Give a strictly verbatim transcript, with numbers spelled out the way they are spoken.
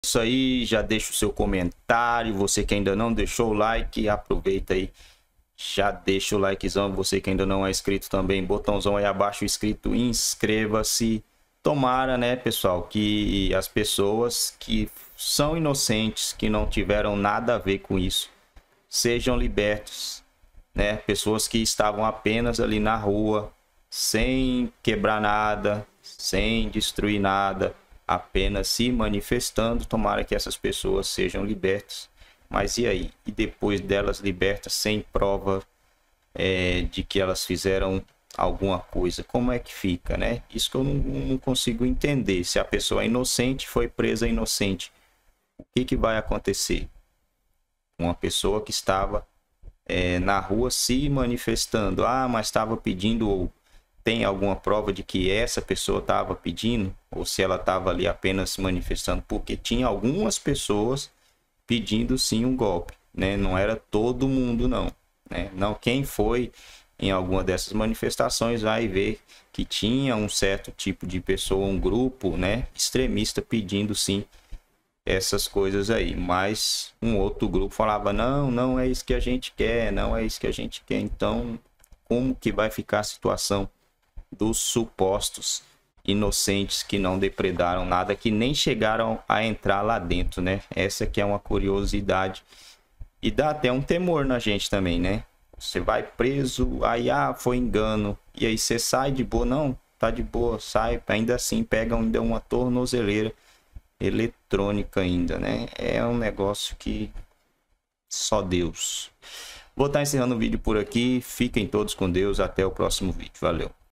Isso aí, já deixa o seu comentário. Você que ainda não deixou o like, aproveita aí, já deixa o likezão. Você que ainda não é inscrito também, botãozão aí abaixo inscrito, inscreva-se. Tomara, né, pessoal, que as pessoas que são inocentes, que não tiveram nada a ver com isso, sejam libertos, né? Pessoas que estavam apenas ali na rua, sem quebrar nada, sem destruir nada, apenas se manifestando. Tomara que essas pessoas sejam libertas. Mas e aí? E depois delas libertas, sem prova é, de que elas fizeram alguma coisa, como é que fica, né? Isso que eu não, não consigo entender. Se a pessoa é inocente, foi presa inocente, o que que vai acontecer? Uma pessoa que estava é, na rua se manifestando, ah, mas estava pedindo, ou tem alguma prova de que essa pessoa estava pedindo, ou se ela estava ali apenas se manifestando, porque tinha algumas pessoas pedindo sim um golpe, né? Não era todo mundo não, né? Não, quem foi em alguma dessas manifestações vai ver que tinha um certo tipo de pessoa, um grupo, né, extremista pedindo sim essas coisas aí, mas um outro grupo falava, não, não é isso que a gente quer, não é isso que a gente quer. Então, como que vai ficar a situação dos supostos inocentes que não depredaram nada, que nem chegaram a entrar lá dentro, né? Essa que é uma curiosidade e dá até um temor na gente também, né? Você vai preso, aí ah, foi engano, e aí você sai de boa, não, tá de boa, sai, ainda assim pega ainda uma tornozeleira eletrônica ainda, né? É um negócio que só Deus. Vou estar encerrando o vídeo por aqui, fiquem todos com Deus, até o próximo vídeo, valeu.